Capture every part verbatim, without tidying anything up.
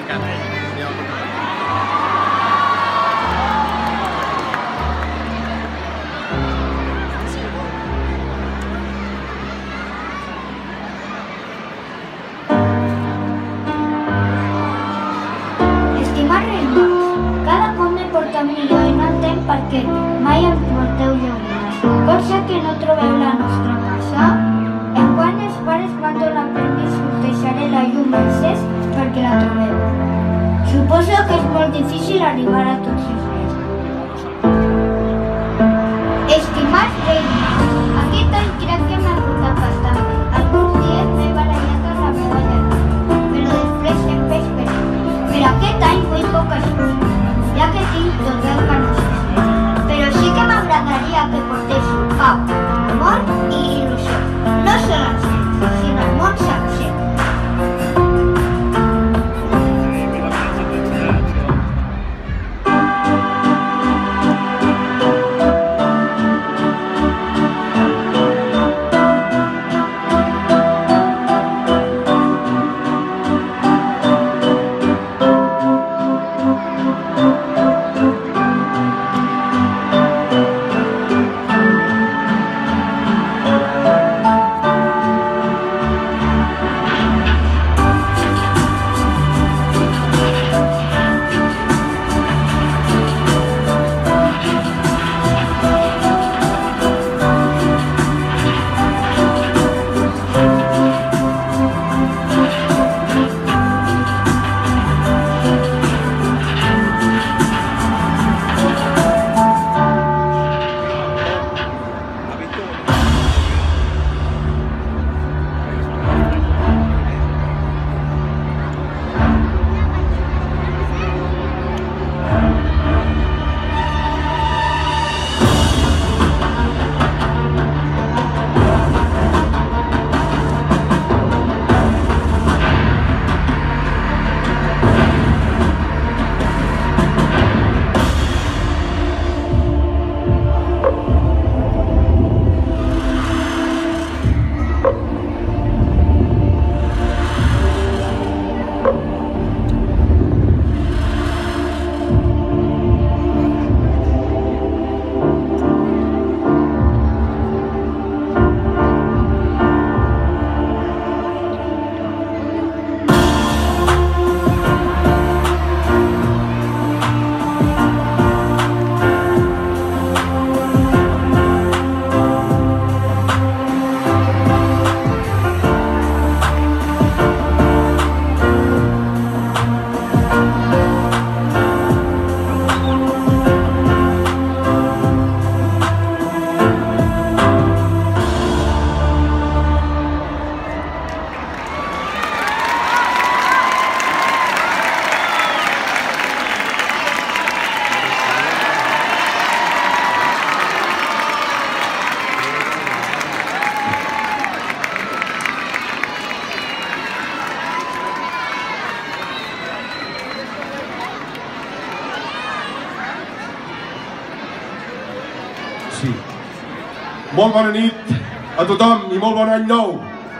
encara, eh? Estimat Reis Mags, cada cop me porta millor i no entenc per què mai em porteu llaunes. Pot ser que no trobeu la nostra casa? Enquan els pares van donar permís us deixaré la llum encès perquè la trobeu. Suposo que és molt difícil arribar a tots els reis. Estimats Reis Mags, aquest any crec que m'ha portat bastant bé. Alguns dies m'he barallat amb la meva germana, però després sempre esperem. Però aquest any vull poques coses, ja que tinc tot el que necessito. Però sí que m'agradaria que portéssiu pau, amor i il·lusió. No sols als nens, sinó al món sencer. Molt bona nit a tothom i molt bon any nou.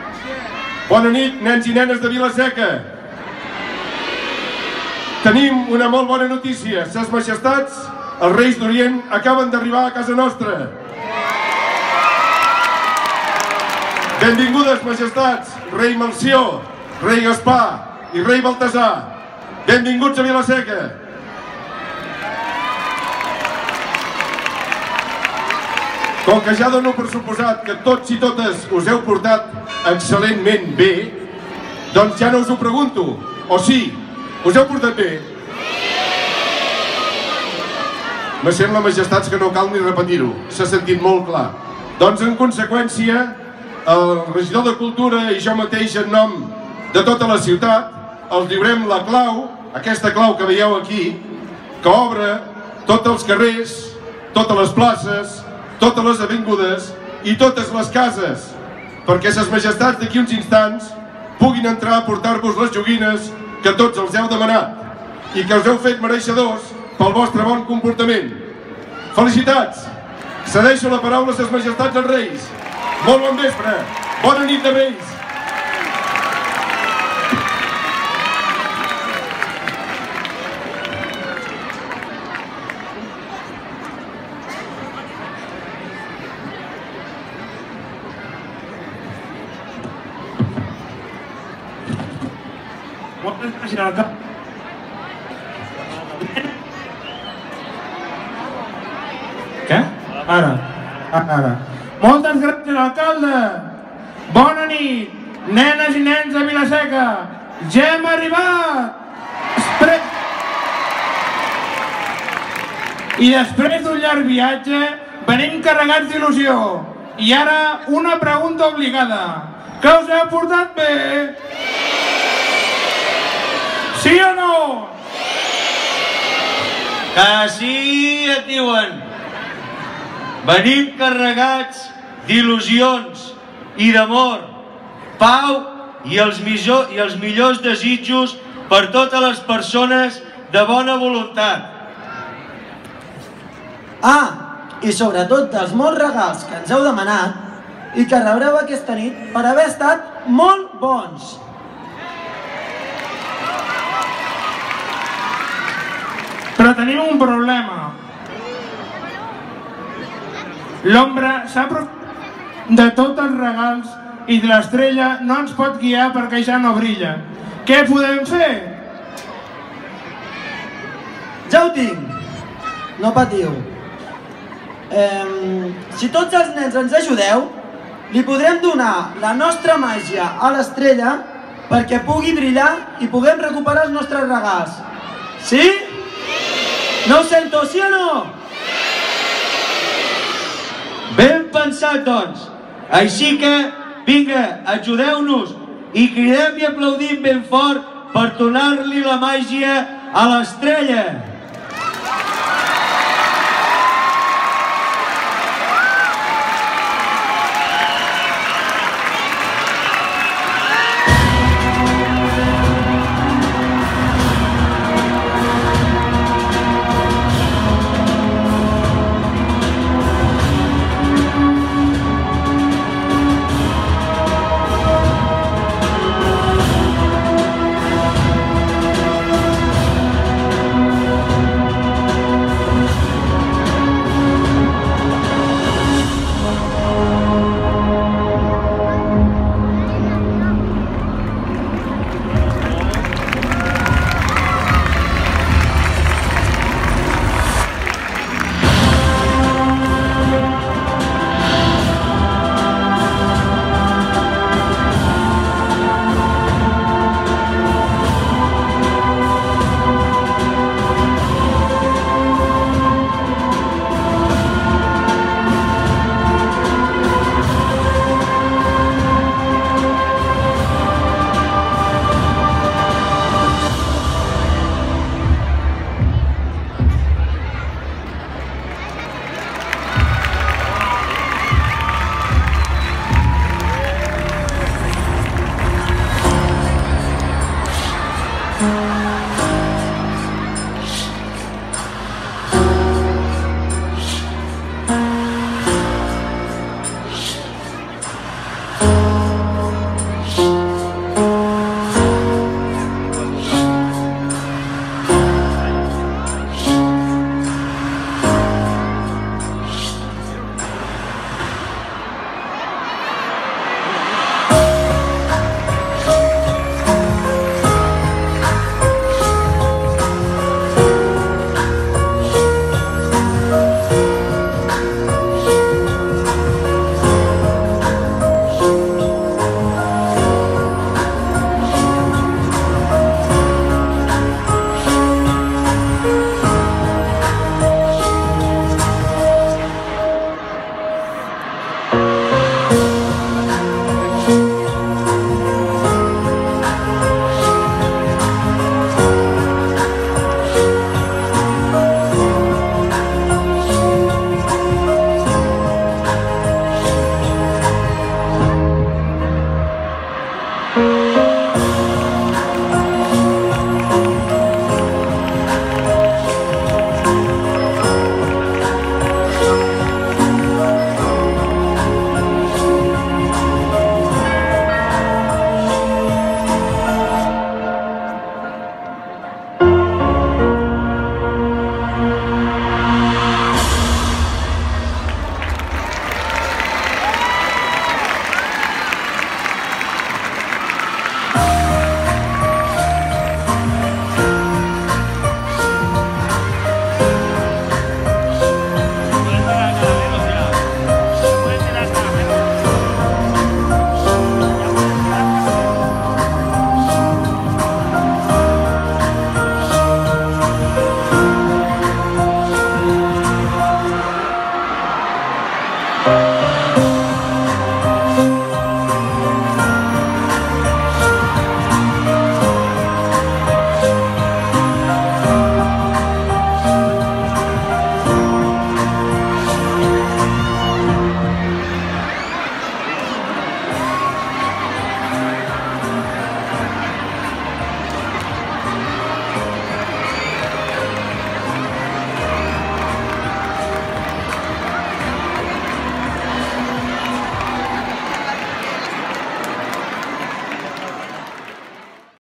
Bona nit, nens i nenes de Vila-seca. Tenim una molt bona notícia. Ses majestats, els Reis d'Orient, acaben d'arribar a casa nostra. Benvingudes, majestats, rei Melcior, rei Gaspar i rei Baltasar. Benvinguts a Vila-seca. Com que ja dono per suposat que tots i totes us heu portat excel·lentment bé, doncs ja no us ho pregunto. O sí? Us heu portat bé? Me sembla, majestats, que no cal ni repetir-ho. S'ha sentit molt clar. Doncs, en conseqüència, el regidor de Cultura i jo mateix, en nom de tota la ciutat, els lliurem la clau, aquesta clau que veieu aquí, que obre tots els carrers, totes les places, totes les avingudes i totes les cases, perquè ses majestats d'aquí uns instants puguin entrar a portar-vos les joguines que tots els heu demanat i que us heu fet mereixedors pel vostre bon comportament. Felicitats! Cedeixo la paraula a ses majestats els Reis. Molt bon vespre! Bona nit de Reis! Moltes gràcies, alcalde. Què? Ara. Ara. Moltes gràcies, alcalde. Bona nit, nenes i nens de Vila-seca. Ja hem arribat. Espre... I després d'un llarg viatge venim carregats d'il·lusió. I ara una pregunta obligada. Que us heu portat bé? Sí o no? Que sí, et diuen. Venim carregats d'il·lusions i d'amor, pau i els, millor, i els millors desitjos per totes les persones de bona voluntat. Ah, i sobretot dels molts regals que ens heu demanat i que rebreu aquesta nit per haver estat molt bons. Però tenim un problema. L'ombra s'ha aprofitat de tots els regals i de l'estrella no ens pot guiar perquè ja no brilla. Què podem fer? Ja ho tinc. No patiu. Eh, si tots els nens ens ajudeu, li podrem donar la nostra màgia a l'estrella perquè pugui brillar i puguem recuperar els nostres regals. Sí? No ho sento, sí o no? Ben pensat, doncs. Així que, vinga, ajudeu-nos i cridem i aplaudim ben fort per donar-li la màgia a l'estrella.